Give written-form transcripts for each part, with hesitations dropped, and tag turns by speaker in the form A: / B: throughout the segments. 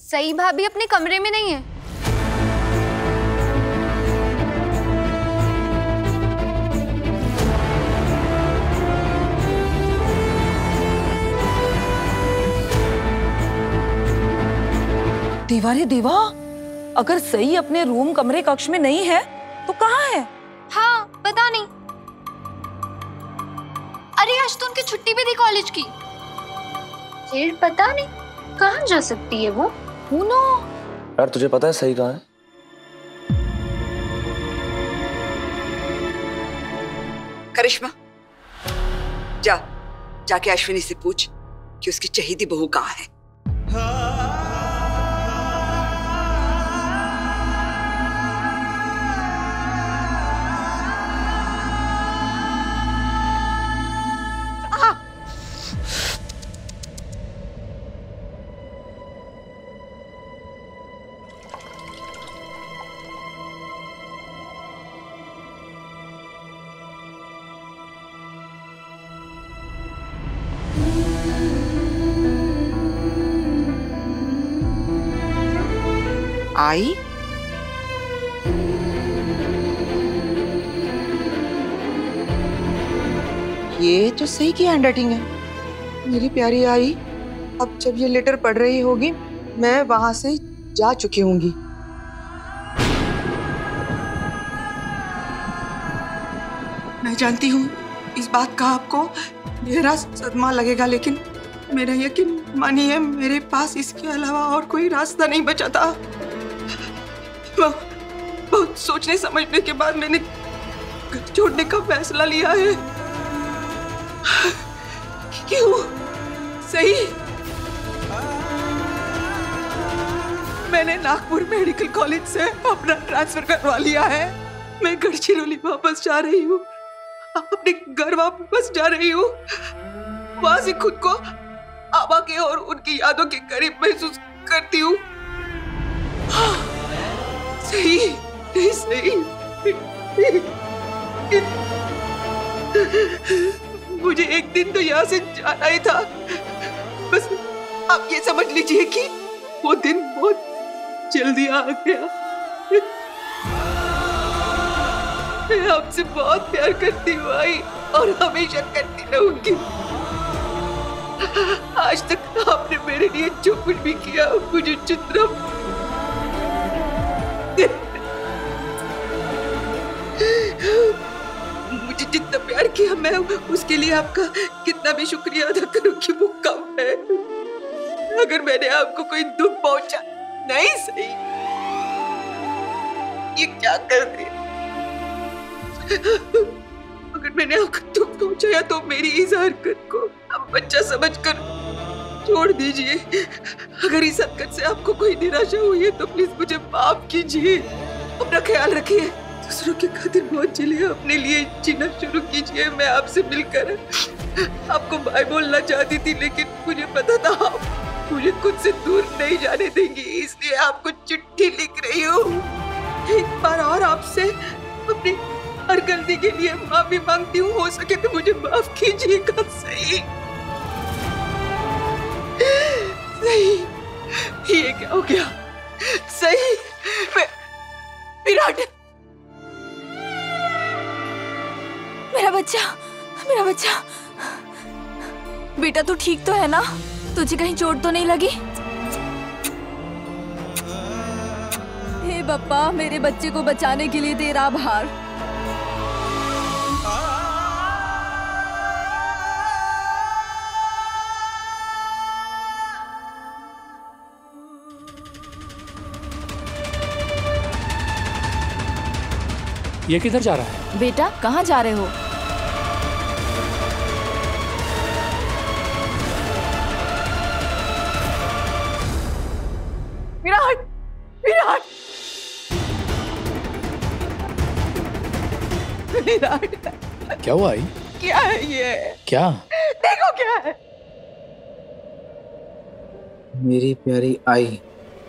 A: सई भाभी अपने कमरे में नहीं है।
B: देवा रे देवा, अगर सई अपने रूम कमरे कक्ष में नहीं है तो कहाँ है?
A: हाँ पता नहीं। अरे आज तो उनकी छुट्टी भी थी कॉलेज की।
C: फिर पता नहीं कहाँ जा सकती है वो।
B: पूनो
D: यार तुझे पता है सही कहाँ है?
E: करिश्मा, जाके अश्विनी से पूछ कि उसकी चहेती बहू कहाँ है। आई? ये तो सही की हैंडराइटिंग है। मेरी प्यारी आई, अब जब ये लेटर पढ़ रही होगी मैं वहां से जा चुकी होंगी। मैं जानती हूँ इस बात का आपको गहरा सदमा लगेगा, लेकिन मेरा यकीन मानिए मेरे पास इसके अलावा और कोई रास्ता नहीं बचा था। बहुत सोचने समझने के बाद मैंने घर छोड़ने का फैसला लिया है। क्यों? सही, मैंने नागपुर मेडिकल कॉलेज से अपना ट्रांसफर करवा लिया है। मैं गढ़चिरौली वापस जा रही हूँ, अपने घर वापस जा रही हूँ। वहां से खुद को आबा के और उनकी यादों के करीब महसूस करती हूँ। सही, सही। मुझे एक दिन तो यहाँ से जाना ही था। बस आप ये समझ लीजिए कि वो दिन बहुत जल्दी आ गया। मैं आपसे बहुत प्यार करती हूँ आई, और हमेशा करती रहूंगी। आज तक आपने मेरे लिए जो कुछ भी किया मुझे जितना मुझे जितना प्यार किया मैं उसके लिए आपका कितना भी शुक्रिया अदा करूं कि वो कम है। अगर मैंने आपको कोई दुख पहुंचा, नहीं सही, ये क्या कर दिया। अगर मैंने आपको दुख पहुंचाया तो मेरी इस हरकत को आप बच्चा समझकर छोड़ दीजिए। अगर इस हरकत से आपको कोई निराशा हुई है तो प्लीज मुझे माफ कीजिए। अपना ख्याल रखिए, दूसरों की खातिर मौत झेलिए, अपने लिए जीना शुरू कीजिए। मैं आपसे मिलकर आपको बाय बोलना चाहती थी, लेकिन मुझे पता था आप मुझे खुद से दूर नहीं जाने देंगी, इसलिए आपको चिट्ठी लिख रही हूँ। एक बार और आपसे अपनी हर गलती के लिए माफी मांगती हूँ। हो सके तो मुझे माफ कीजिएगा। सही, सही, ये क्या हो गया? सही, विराट,
B: मेरा बच्चा, मेरा बच्चा। बेटा तू ठीक तो है ना? तुझे कहीं चोट तो नहीं लगी? हे बप्पा, मेरे बच्चे को बचाने के लिए तेरा आभार।
F: ये किधर जा रहा है?
B: बेटा कहाँ जा रहे हो?
E: विराट, विराट, विराट,
F: क्या हुआ आई?
E: क्या है ये?
F: क्या?
E: देखो क्या है।
D: मेरी प्यारी आई,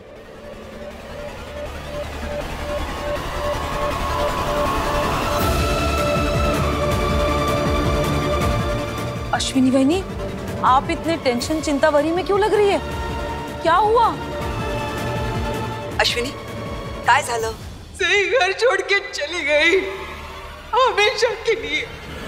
B: अश्विनी बहनी, आप इतने टेंशन चिंतावरी में क्यों लग रही है? क्या हुआ?
G: अश्विनी काय झालं?
E: सही घर छोड़ के चली गई हमेशा के लिए।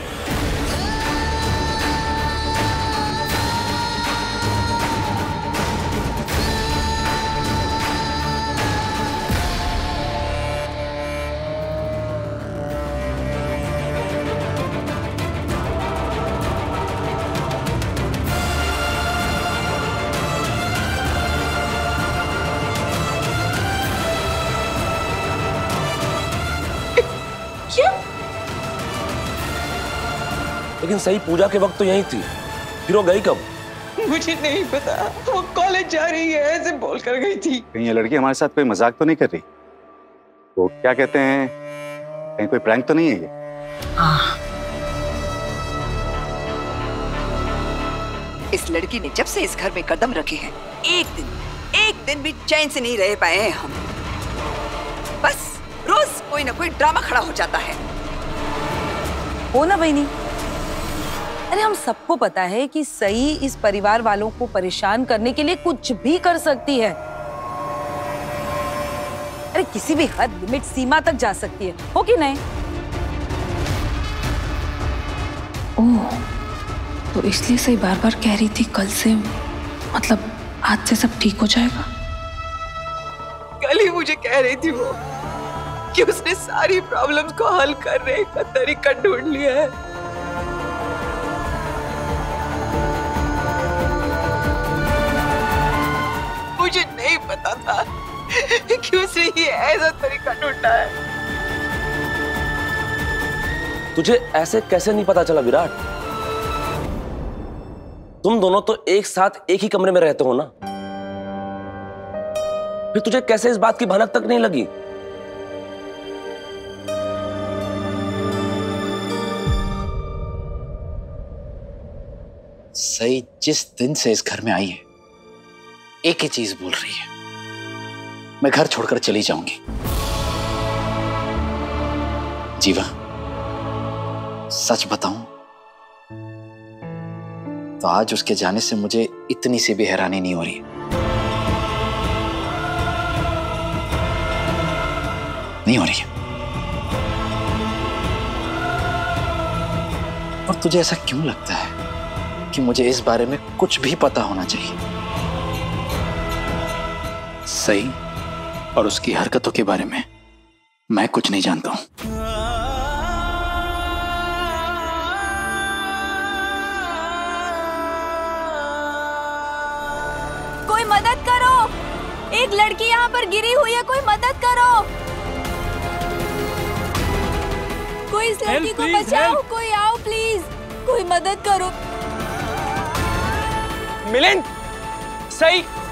D: लेकिन सही पूजा के वक्त तो यहीं थी, फिर वो गई कब?
E: मुझे नहीं पता, वो कॉलेज जा रही है ऐसे बोल कर गई थी।
H: कहीं ये लड़की हमारे साथ कोई मजाक तो नहीं कर रही? वो क्या कहते हैं, कहीं कोई प्रैंक तो नहीं है ये?
G: इस लड़की ने जब से इस घर में कदम रखे हैं, एक दिन भी चैन से नहीं रह पाए हैं हम। बस रोज कोई ना कोई ड्रामा खड़ा हो जाता है।
B: हो ना बहनी, अरे हम सबको पता है कि सई इस परिवार वालों को परेशान करने के लिए कुछ भी कर सकती है। अरे किसी भी हद, लिमिट, सीमा तक जा सकती है, हो कि नहीं?
I: ओह, तो इसलिए सही बार बार कह रही थी कल से, मतलब आज से सब ठीक हो जाएगा।
E: कल ही मुझे कह रही थी वो कि उसने सारी प्रॉब्लम्स को हल करने का तरीका ढूंढ लिया है। मुझे नहीं पता था कि उसने ये ऐसा तरीका ढूंढा है।
D: तुझे ऐसे कैसे नहीं पता चला विराट? तुम दोनों तो एक साथ एक ही कमरे में रहते हो ना, फिर तुझे कैसे इस बात की भनक तक नहीं लगी?
J: सही जिस दिन से इस घर में आई है, एक ही चीज बोल रही है, मैं घर छोड़कर चली जाऊंगी। जीवा, सच बताऊं तो आज उसके जाने से मुझे इतनी सी भी हैरानी नहीं हो रही। नहीं हो रही है। और तुझे ऐसा क्यों लगता है कि मुझे इस बारे में कुछ भी पता होना चाहिए? सही और उसकी हरकतों के बारे में मैं कुछ नहीं जानता हूं।
B: कोई मदद करो, एक लड़की यहाँ पर गिरी हुई है, कोई मदद करो, कोई इस लड़की को बचाओ, कोई आओ प्लीज, कोई मदद करो।
D: मिलिंद, सही